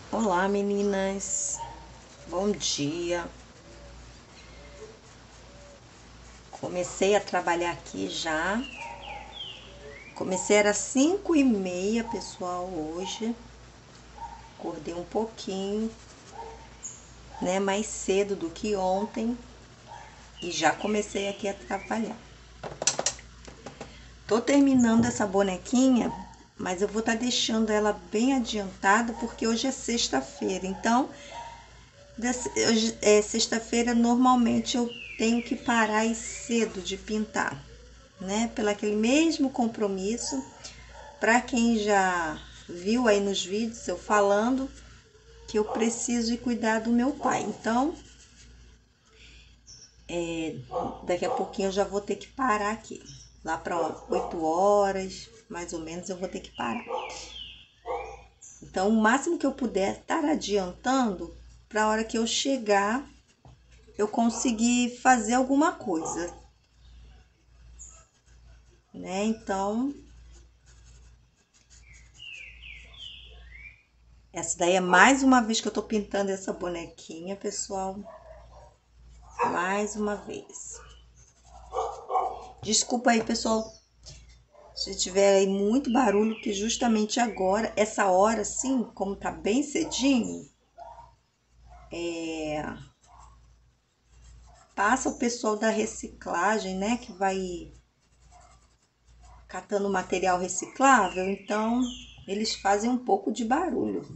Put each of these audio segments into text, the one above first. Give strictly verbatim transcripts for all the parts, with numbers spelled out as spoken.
Olá, meninas. Bom dia. Comecei a trabalhar aqui já. Comecei era cinco e meia, pessoal, hoje. Acordei um pouquinho, né, mais cedo do que ontem e já comecei aqui a trabalhar. Tô terminando essa bonequinha, mas eu vou estar tá deixando ela bem adiantada porque hoje é sexta-feira. Então, hoje é sexta-feira, normalmente eu tenho que parar aí cedo de pintar, né? Pelo aquele mesmo compromisso. Para quem já viu aí nos vídeos eu falando que eu preciso ir cuidar do meu pai. Então, é, daqui a pouquinho eu já vou ter que parar aqui. Lá para oito horas, mais ou menos, eu vou ter que parar. Então, o máximo que eu puder estar adiantando, para a hora que eu chegar, eu conseguir fazer alguma coisa, né? Então, essa daí é mais uma vez que eu tô pintando essa bonequinha, pessoal. Mais uma vez. Desculpa aí, pessoal, se tiver aí muito barulho, que justamente agora, essa hora, assim, como tá bem cedinho, é... passa o pessoal da reciclagem, né, que vai catando material reciclável, então eles fazem um pouco de barulho.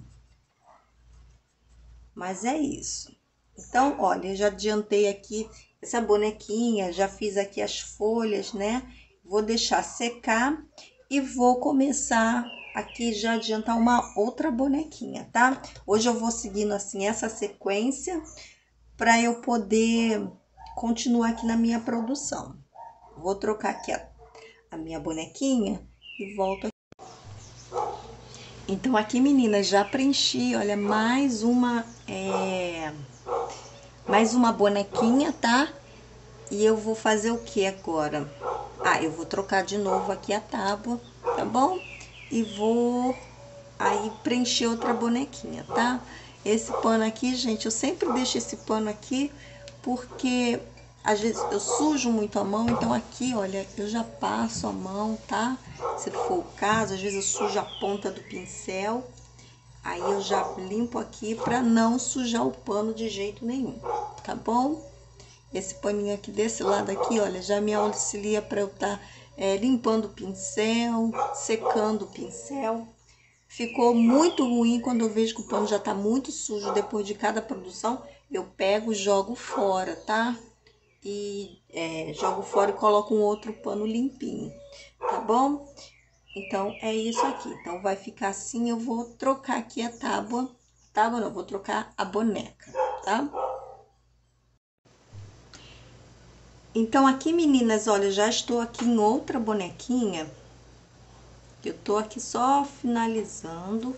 Mas é isso. Então, olha, eu já adiantei aqui essa bonequinha, já fiz aqui as folhas, né? Vou deixar secar e vou começar aqui já adiantar uma outra bonequinha, tá? Hoje eu vou seguindo assim essa sequência para eu poder continuar aqui na minha produção. Vou trocar aqui a, a minha bonequinha e volto aqui. Então aqui, meninas, já preenchi, olha, mais uma é, mais uma bonequinha, tá? E eu vou fazer o que agora? Ah, eu vou trocar de novo aqui a tábua, tá bom? E vou aí preencher outra bonequinha, tá? Esse pano aqui, gente, eu sempre deixo esse pano aqui porque às vezes eu sujo muito a mão, então aqui, olha, eu já passo a mão, tá? Se for o caso, às vezes eu sujo a ponta do pincel, aí eu já limpo aqui pra não sujar o pano de jeito nenhum, tá bom? Esse paninho aqui desse lado aqui, olha, já me auxilia para eu estar tá, é, limpando o pincel, secando o pincel. Ficou muito ruim quando eu vejo que o pano já tá muito sujo depois de cada produção. Eu pego e jogo fora, tá? E é, jogo fora e coloco um outro pano limpinho, tá bom? Então, é isso aqui. Então, vai ficar assim, eu vou trocar aqui a tábua. Tábua não, vou trocar a boneca, tá? Então, aqui, meninas, olha, já estou aqui em outra bonequinha. Eu tô aqui só finalizando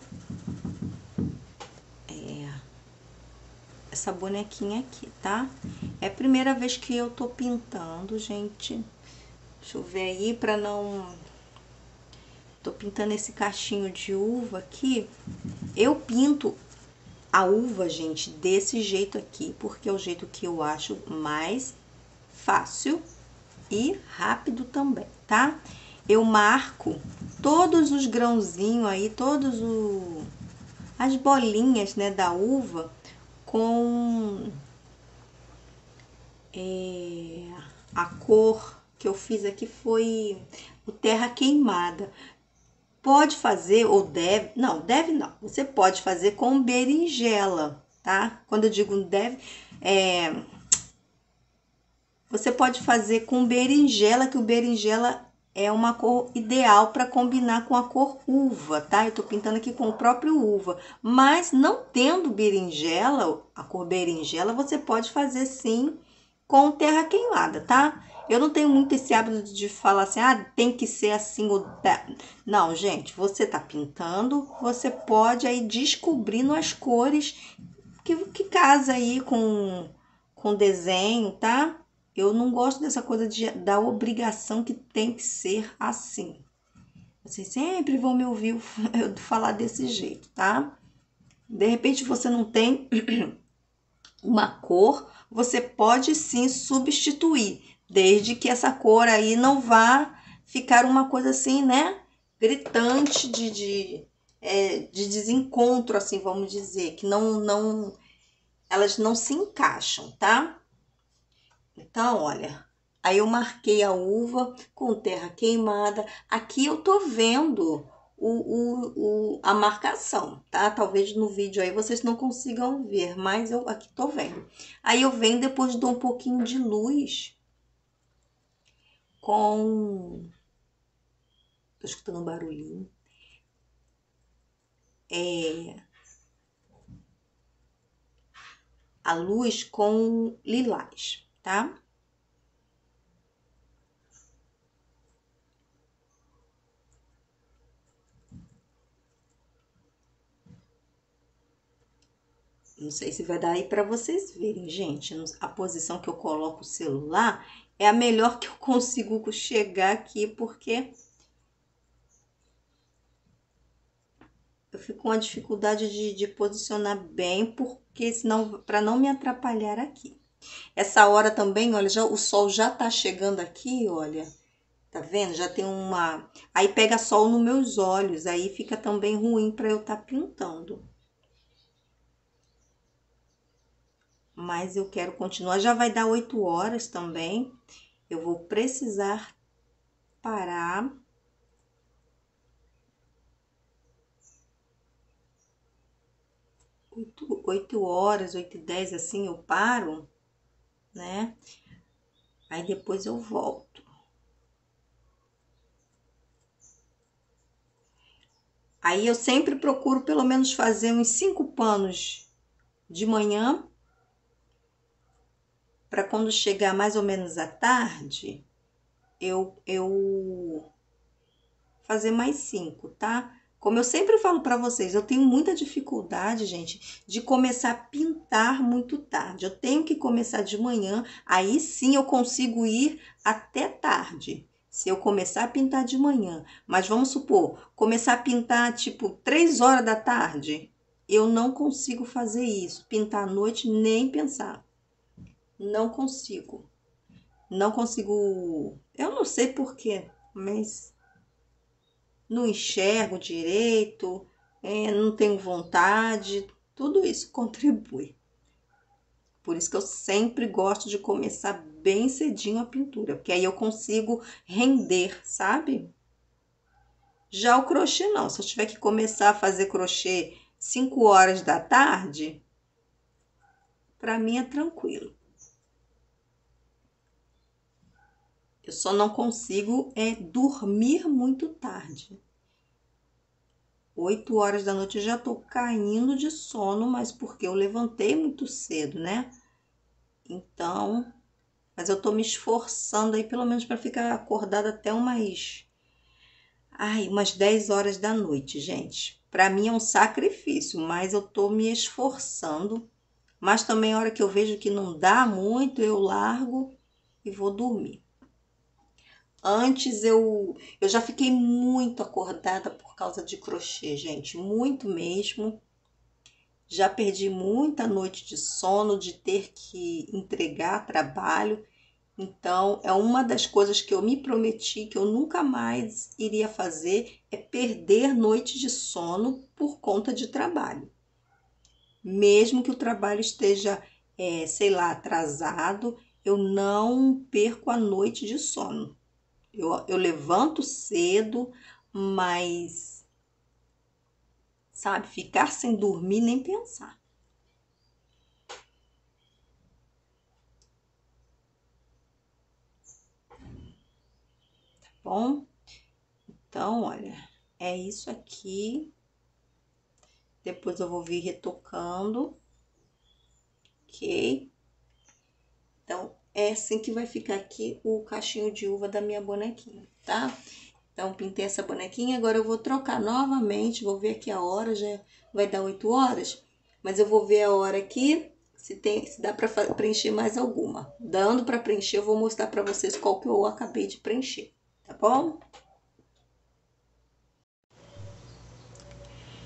é, essa bonequinha aqui, tá? É a primeira vez que eu tô pintando, gente. Deixa eu ver aí pra não... Tô pintando esse cachinho de uva aqui. Eu pinto a uva, gente, desse jeito aqui, porque é o jeito que eu acho mais fácil e rápido também, tá? Eu marco todos os grãozinhos aí, todos o, as bolinhas, né, da uva com é, a cor que eu fiz aqui foi o terra queimada. Pode fazer ou deve, não, deve não. Você pode fazer com berinjela, tá? Quando eu digo deve, é, você pode fazer com berinjela, que o berinjela é uma cor ideal para combinar com a cor uva, tá? Eu tô pintando aqui com o próprio uva. Mas não tendo berinjela, a cor berinjela, você pode fazer sim com terra queimada, tá? Eu não tenho muito esse hábito de falar assim, ah, tem que ser assim ou... Não, gente, você tá pintando, você pode aí descobrindo as cores que, que casa aí com, com desenho, tá? Eu não gosto dessa coisa de, da obrigação que tem que ser assim. Vocês sempre vão me ouvir eu falar desse jeito, tá? De repente você não tem uma cor, você pode sim substituir, desde que essa cor aí não vá ficar uma coisa assim, né? Gritante de, de, é, de desencontro, assim, vamos dizer, que não, não, elas não se encaixam, tá? Então, olha, aí eu marquei a uva com terra queimada. Aqui eu tô vendo o, o, o, a marcação, tá? Talvez no vídeo aí vocês não consigam ver, mas eu aqui tô vendo. Aí eu venho depois dou um pouquinho de luz com... Tô escutando um barulhinho. É... A luz com lilás, tá? Não sei se vai dar aí para vocês verem, gente. A posição que eu coloco o celular é a melhor que eu consigo chegar aqui, porque eu fico com a dificuldade de, de posicionar bem, porque senão, para não me atrapalhar aqui. Essa hora também, olha, já, o sol já tá chegando aqui, olha. Tá vendo? Já tem uma... Aí pega sol nos meus olhos, aí fica também ruim para eu estar tá pintando. Mas eu quero continuar. Já vai dar oito horas também. Eu vou precisar parar. Oito, oito horas, oito e dez, assim, eu paro, né? Aí depois eu volto. Aí eu sempre procuro pelo menos fazer uns cinco panos de manhã, para quando chegar mais ou menos à tarde, eu, eu fazer mais cinco, tá? Como eu sempre falo para vocês, eu tenho muita dificuldade, gente, de começar a pintar muito tarde. Eu tenho que começar de manhã, aí sim eu consigo ir até tarde. Se eu começar a pintar de manhã, mas vamos supor, começar a pintar tipo três horas da tarde, eu não consigo fazer isso. Pintar à noite, nem pensar. Não consigo. Não consigo. Eu não sei por quê, mas não enxergo direito, é, não tenho vontade, tudo isso contribui. Por isso que eu sempre gosto de começar bem cedinho a pintura, porque aí eu consigo render, sabe? Já o crochê não, se eu tiver que começar a fazer crochê cinco horas da tarde, para mim é tranquilo. Eu só não consigo é dormir muito tarde. Oito horas da noite eu já tô caindo de sono, mas porque eu levantei muito cedo, né? Então, mas eu tô me esforçando aí pelo menos para ficar acordada até umas, ai, umas dez horas da noite, gente. Para mim é um sacrifício, mas eu tô me esforçando. Mas também a hora que eu vejo que não dá muito, eu largo e vou dormir. Antes eu, eu já fiquei muito acordada por causa de crochê, gente, muito mesmo. Já perdi muita noite de sono de ter que entregar trabalho. Então, é uma das coisas que eu me prometi que eu nunca mais iria fazer, é perder noite de sono por conta de trabalho. Mesmo que o trabalho esteja, é, sei lá, atrasado, eu não perco a noite de sono. Eu, eu levanto cedo, mas, sabe, ficar sem dormir nem pensar, tá bom? Então, olha, é isso aqui. Depois eu vou vir retocando, ok? Então, é assim que vai ficar aqui o cachinho de uva da minha bonequinha, tá? Então, pintei essa bonequinha, agora eu vou trocar novamente, vou ver aqui a hora, já vai dar oito horas, mas eu vou ver a hora aqui, se tem, se dá para preencher mais alguma. Dando para preencher, eu vou mostrar para vocês qual que eu acabei de preencher, tá bom?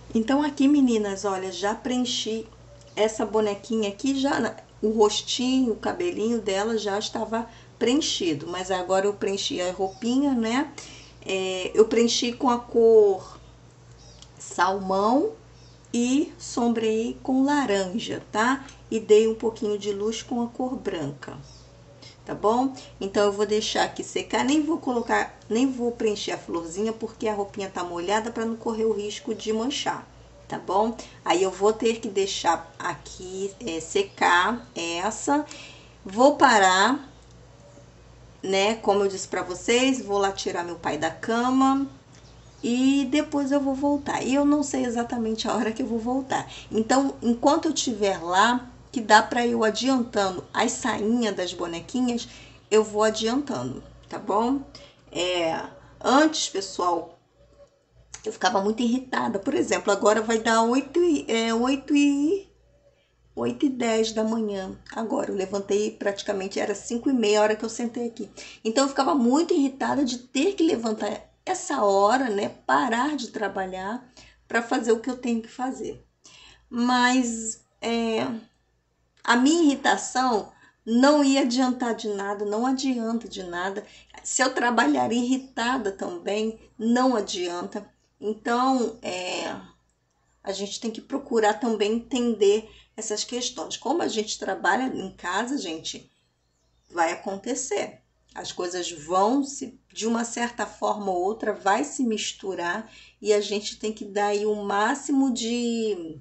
Então aqui, meninas, olha, já preenchi essa bonequinha aqui, já o rostinho, o cabelinho dela já estava preenchido, mas agora eu preenchi a roupinha, né? É, eu preenchi com a cor salmão e sombreei com laranja, tá? E dei um pouquinho de luz com a cor branca, tá bom? Então eu vou deixar aqui secar, nem vou colocar, nem vou preencher a florzinha porque a roupinha tá molhada para não correr o risco de manchar, tá bom? Aí eu vou ter que deixar aqui é, secar essa, vou parar, né? Como eu disse para vocês, vou lá tirar meu pai da cama e depois eu vou voltar. E eu não sei exatamente a hora que eu vou voltar. Então, enquanto eu estiver lá, que dá para eu adiantando as sainhas das bonequinhas, eu vou adiantando, tá bom? É, antes, pessoal, eu ficava muito irritada. Por exemplo, agora vai dar oito e, é, oito e, oito e dez da manhã. Agora, eu levantei praticamente, era cinco e meia a hora que eu sentei aqui. Então, eu ficava muito irritada de ter que levantar essa hora, né? Parar de trabalhar para fazer o que eu tenho que fazer. Mas é, a minha irritação não ia adiantar de nada, não adianta de nada. Se eu trabalhar irritada também, não adianta. Então, é, a gente tem que procurar também entender essas questões. Como a gente trabalha em casa, gente, vai acontecer. As coisas vão se, de uma certa forma ou outra, vai se misturar e a gente tem que dar aí o máximo de...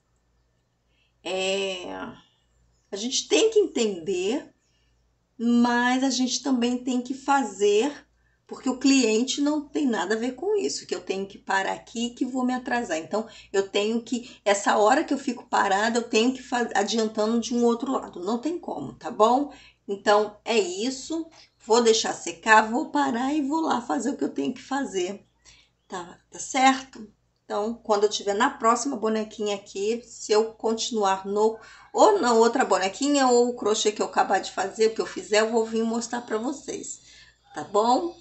É, a gente tem que entender, mas a gente também tem que fazer, porque o cliente não tem nada a ver com isso, que eu tenho que parar aqui que vou me atrasar. Então, eu tenho que, essa hora que eu fico parada, eu tenho que fazer, adiantando de um outro lado. Não tem como, tá bom? Então, é isso. Vou deixar secar, vou parar e vou lá fazer o que eu tenho que fazer. Tá, tá certo? Então, quando eu tiver na próxima bonequinha aqui, se eu continuar no ou na outra bonequinha ou o crochê que eu acabar de fazer, o que eu fizer, eu vou vir mostrar pra vocês, tá bom?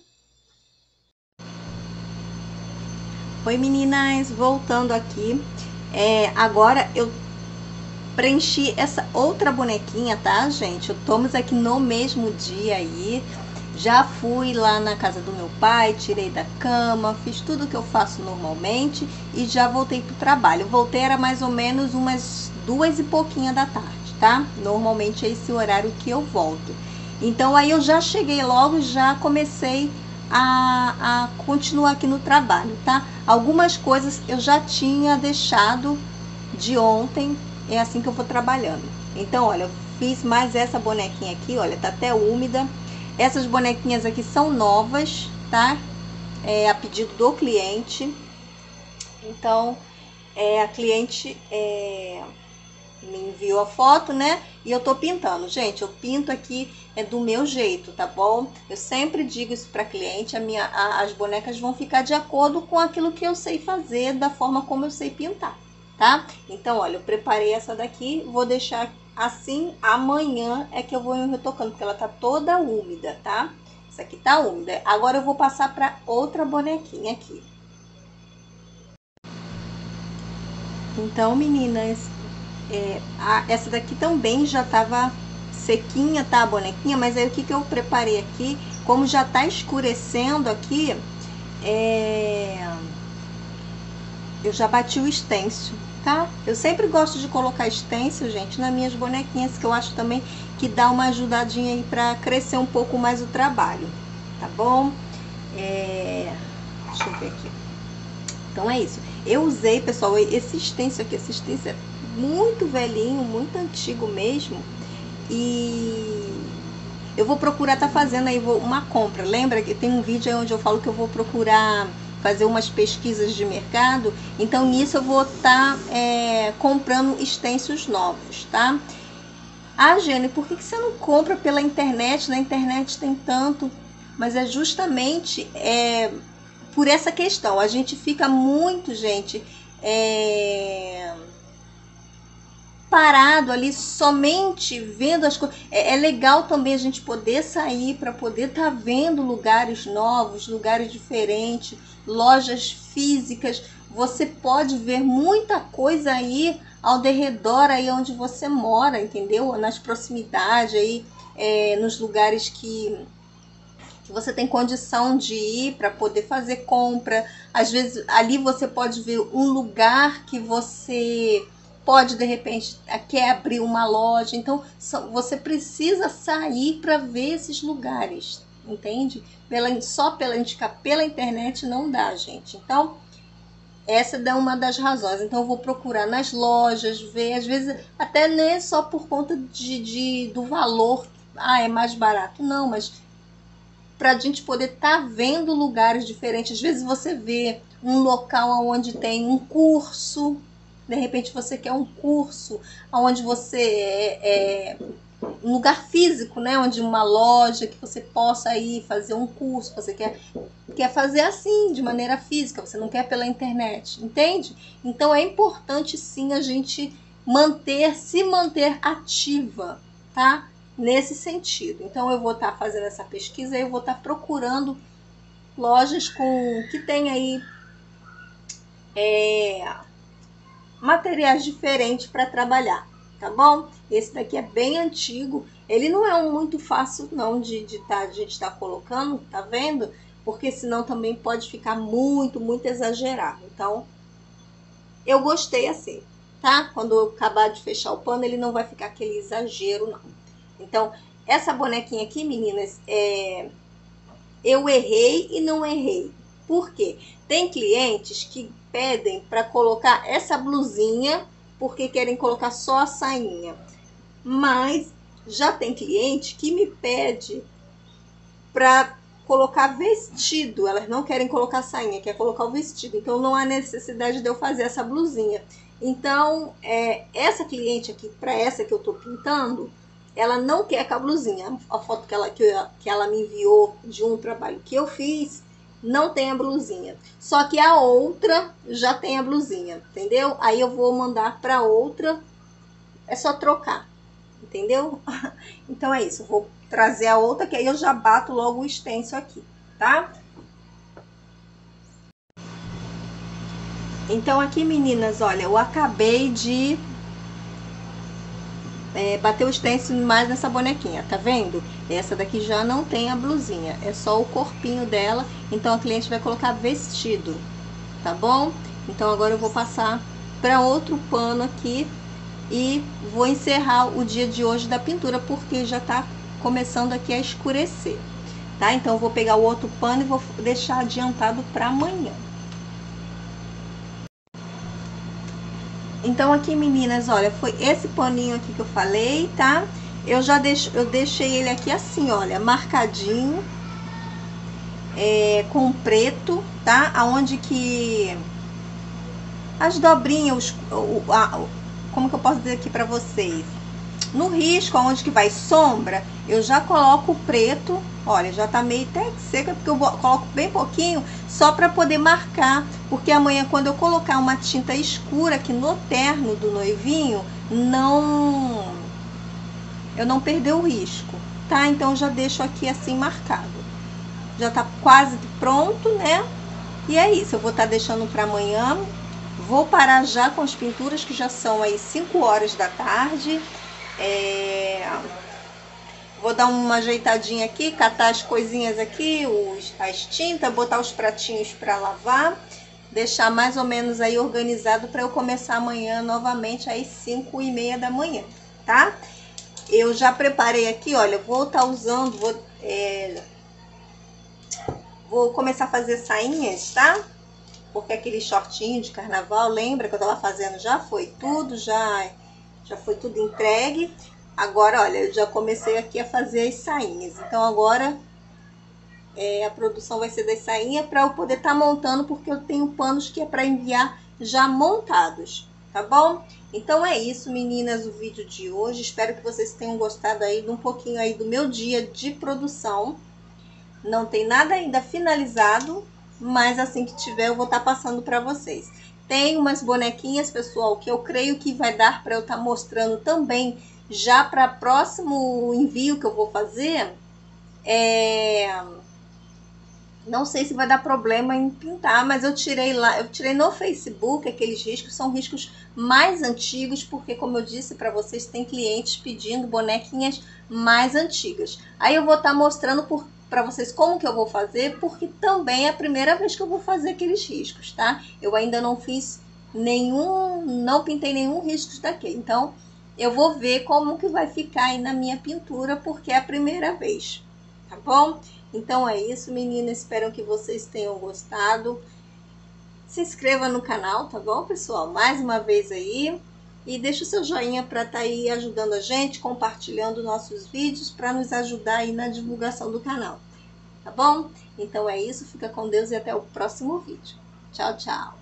Oi, meninas, voltando aqui. É, agora eu preenchi essa outra bonequinha, tá, gente? Estamos aqui no mesmo dia aí. Já fui lá na casa do meu pai, tirei da cama, fiz tudo que eu faço normalmente e já voltei pro trabalho. Voltei era mais ou menos umas duas e pouquinha da tarde, tá? Normalmente é esse horário que eu volto. Então aí eu já cheguei logo, já comecei a, a continuar aqui no trabalho, tá? Algumas coisas eu já tinha deixado de ontem, é assim que eu vou trabalhando. Então, olha, eu fiz mais essa bonequinha aqui, olha, tá até úmida. Essas bonequinhas aqui são novas, tá? É a pedido do cliente. Então, é, a cliente é, me enviou a foto, né? E eu tô pintando. Gente, eu pinto aqui é do meu jeito, tá bom? Eu sempre digo isso pra cliente, a minha, a, as bonecas vão ficar de acordo com aquilo que eu sei fazer, da forma como eu sei pintar, tá? Então, olha, eu preparei essa daqui, vou deixar assim, amanhã é que eu vou retocando, porque ela tá toda úmida, tá? Essa aqui tá úmida. Agora eu vou passar pra outra bonequinha aqui. Então, meninas, é, a, essa daqui também já tava sequinha, tá, a bonequinha? Mas aí o que que eu preparei aqui? Como já tá escurecendo aqui, é... eu já bati o stencil, tá? Eu sempre gosto de colocar stencil, gente, nas minhas bonequinhas, que eu acho também que dá uma ajudadinha aí pra crescer um pouco mais o trabalho, tá bom? É... Deixa eu ver aqui. Então é isso. Eu usei, pessoal, esse stencil aqui, esse stencil é muito velhinho, muito antigo mesmo. E eu vou procurar tá fazendo aí uma compra. Lembra que tem um vídeo aí onde eu falo que eu vou procurar fazer umas pesquisas de mercado, então nisso eu vou estar tá, é, comprando stencils novos, tá? Ah, Jenny, por que, que você não compra pela internet? Na internet tem tanto, mas é justamente é, por essa questão, a gente fica muito, gente, é, parado ali somente vendo as coisas. É, é legal também a gente poder sair para poder estar tá vendo lugares novos, lugares diferentes, lojas físicas. você pode ver muita coisa aí ao derredor, aí onde você mora, entendeu? Nas proximidades aí, é, nos lugares que, que você tem condição de ir para poder fazer compra. Às vezes ali você pode ver um lugar que você pode de repente quer abrir uma loja. Então você precisa sair para ver esses lugares, entende? Pela, só pela indicar pela internet não dá, gente. Então essa é uma das razões. Então eu vou procurar nas lojas, ver, às vezes até nem é só por conta de, de do valor, ah, é mais barato, não, mas para a gente poder estar tá vendo lugares diferentes. Às vezes você vê um local onde tem um curso, de repente você quer um curso, onde você é, é um lugar físico, né? Onde uma loja que você possa ir fazer um curso, você quer, quer fazer assim, de maneira física, você não quer pela internet, entende? Então é importante sim a gente manter, se manter ativa, tá? Nesse sentido. Então eu vou estar tá fazendo essa pesquisa, eu vou estar tá procurando lojas com que tem aí é, materiais diferentes para trabalhar, tá bom? Esse daqui é bem antigo, ele não é um muito fácil não de, de, tá, de a gente estar tá colocando, tá vendo? Porque senão também pode ficar muito, muito exagerado. Então eu gostei assim, tá? Quando eu acabar de fechar o pano, ele não vai ficar aquele exagero não. Então essa bonequinha aqui, meninas, é... eu errei e não errei. Por quê? Tem clientes que pedem para colocar essa blusinha porque querem colocar só a sainha. Mas já tem cliente que me pede para colocar vestido. Elas não querem colocar sainha, quer colocar o vestido. Então não há necessidade de eu fazer essa blusinha. Então, é, essa cliente aqui, para essa que eu tô pintando, ela não quer com a blusinha. A foto que ela, que, eu, que ela me enviou de um trabalho que eu fiz, não tem a blusinha. Só que a outra já tem a blusinha, entendeu? Aí eu vou mandar para outra, é só trocar, entendeu? Então é isso, eu vou trazer a outra, que aí eu já bato logo o stencil aqui, tá? Então aqui, meninas, olha, eu acabei de É, bater o stencil mais nessa bonequinha, tá vendo? Essa daqui já não tem a blusinha, é só o corpinho dela, então a cliente vai colocar vestido, tá bom? Então agora eu vou passar para outro pano aqui e vou encerrar o dia de hoje da pintura, porque já tá começando aqui a escurecer, tá? Então eu vou pegar o outro pano e vou deixar adiantado para amanhã. Então aqui, meninas, olha, foi esse paninho aqui que eu falei, tá? Eu já deixo, eu deixei ele aqui assim, olha, marcadinho, é, com preto, tá? Aonde que as dobrinhas, os, o, a, como que eu posso dizer aqui pra vocês? No risco, aonde que vai sombra, eu já coloco o preto. Olha, já tá meio até seca, porque eu coloco bem pouquinho, só para poder marcar. Porque amanhã, quando eu colocar uma tinta escura aqui no terno do noivinho, não... eu não perder o risco, tá? Então, eu já deixo aqui assim marcado. Já tá quase pronto, né? E é isso, eu vou estar tá deixando para amanhã. Vou parar já com as pinturas, que já são aí cinco horas da tarde. É... Vou dar uma ajeitadinha aqui, catar as coisinhas aqui, os, as tintas, botar os pratinhos para lavar, deixar mais ou menos aí organizado para eu começar amanhã novamente às cinco e meia da manhã, tá? Eu já preparei aqui, olha, vou estar tá usando, vou, é, vou começar a fazer sainhas, tá? Porque aquele shortinho de carnaval, lembra que eu tava fazendo, já foi tudo, já, já foi tudo entregue. Agora, olha, eu já comecei aqui a fazer as sainhas. Então, agora é, a produção vai ser das sainhas para eu poder estar tá montando, porque eu tenho panos que é para enviar já montados, tá bom? Então, é isso, meninas, o vídeo de hoje. Espero que vocês tenham gostado aí de um pouquinho aí do meu dia de produção. Não tem nada ainda finalizado, mas assim que tiver eu vou estar tá passando para vocês. Tem umas bonequinhas, pessoal, que eu creio que vai dar para eu estar tá mostrando também já para próximo envio que eu vou fazer. É... Não sei se vai dar problema em pintar, mas eu tirei lá, eu tirei no Facebook aqueles riscos, são riscos mais antigos, porque como eu disse para vocês, tem clientes pedindo bonequinhas mais antigas. Aí eu vou estar tá mostrando para vocês como que eu vou fazer, porque também é a primeira vez que eu vou fazer aqueles riscos, tá? Eu ainda não fiz nenhum, não pintei nenhum risco daquele. Então, eu vou ver como que vai ficar aí na minha pintura, porque é a primeira vez, tá bom? Então é isso, meninas. Espero que vocês tenham gostado. Se inscreva no canal, tá bom, pessoal? Mais uma vez aí. E deixa o seu joinha para estar tá aí ajudando a gente, compartilhando nossos vídeos para nos ajudar aí na divulgação do canal, tá bom? Então é isso. Fica com Deus e até o próximo vídeo. Tchau, tchau.